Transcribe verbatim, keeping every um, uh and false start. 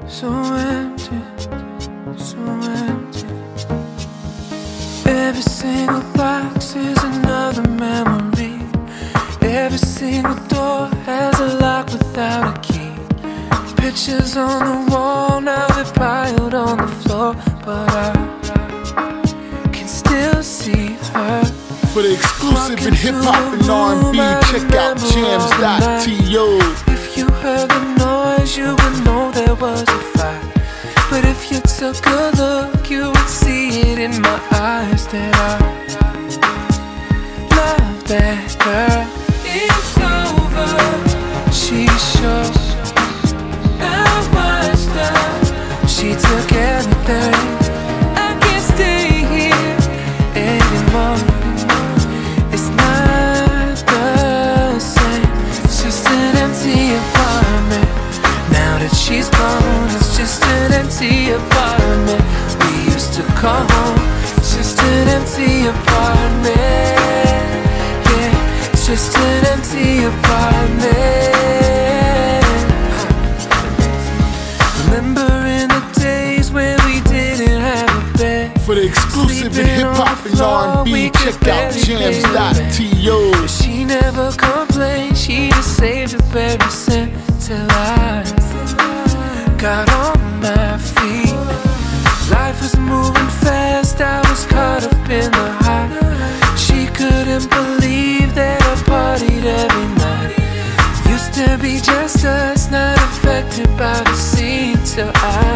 So empty, so empty. Every single box is another memory. Every single door has a lock without a key. Pictures on the wall, now they're piled on the floor, but I can still see her. For the exclusive in hip hop and R and B, check out jams dot to. If you heard the noise, you would know there was a fight. But if you took a look, you would see it in my eyes that I love that girl. It's over, she's sure. I watched her, she took everything. I can't stay here anymore. It's not the same, it's just an empty apartment. Now that she's gone, it's just an empty apartment we used to call home. It's just an empty apartment. Yeah, it's just an empty apartment. Remembering the days when we didn't have a bed. For the exclusive in hip hop and R and B, check out jams dot to. She never complained, she just saved her very cent till I got on my feet. Life was moving fast, I was caught up in the hype. She couldn't believe that I partied every night. Used to be just us, not affected by the scene till I